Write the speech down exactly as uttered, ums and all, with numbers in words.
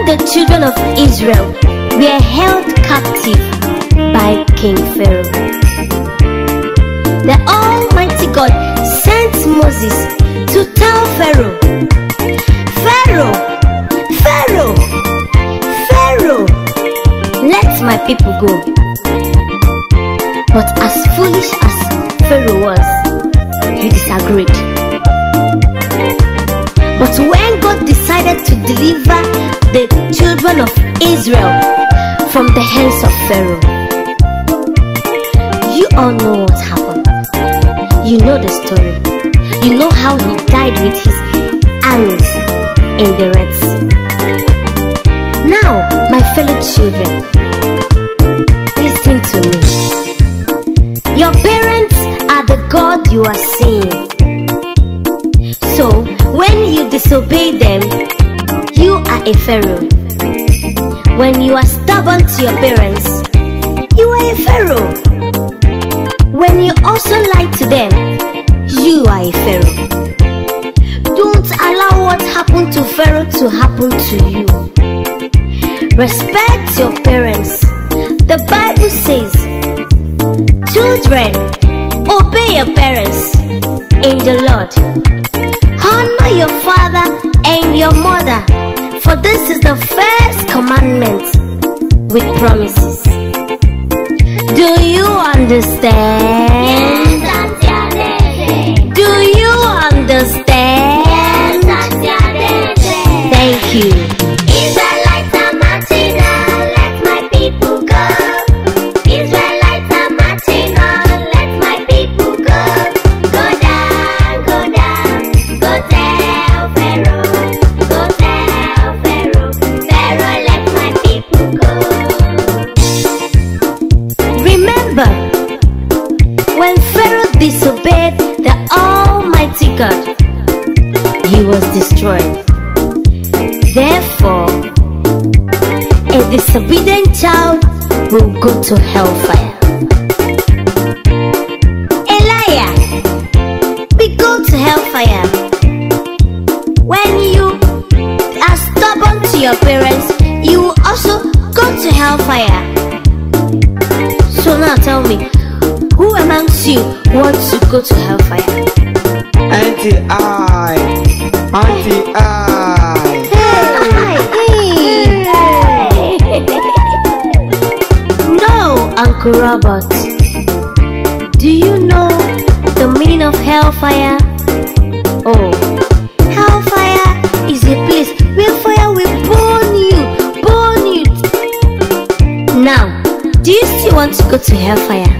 the children of Israel were held captive by King Pharaoh, the Almighty God sent Moses to tell Pharaoh, Pharaoh, Pharaoh, Pharaoh, let my people go. But as foolish as Pharaoh was, he disagreed. But when God decided to deliver the children of Israel from the hands of Pharaoh, you all know what happened. You know the story. You know how he died with his arrows in the Red Sea. Now, my fellow children, listen to me. Your parents are the God you are seeing. So, when you disobey them, you are a Pharaoh. When you are stubborn to your parents, you are a Pharaoh. When you also lie to them, you are a Pharaoh. Don't allow what happened to Pharaoh to happen to you. Respect your parents. The Bible says, children, obey your parents in the Lord. Honor your father and your mother, for this is the first commandment with promises. Do you understand? Yes, do you understand? Yes, thank you. Israelites are marching on, let my people go. Israelites are marching on, let my people go. Go down, go down, go tell Pharaoh, go tell Pharaoh, Pharaoh, let my people go. Remember, when Pharaoh disobeyed the Almighty God, he was destroyed. Therefore, a disobedient child will go to hellfire. Elijah, we go to hellfire. When you are stubborn to your parents, you will also go to hellfire. So now tell me, who amongst you wants to go to hellfire? Auntie I, Auntie I. Hey, hey. No, Uncle Robert. Do you know the meaning of hellfire? Oh, hellfire is a place where fire will burn you, burn you. Now, do you still want to go to hellfire?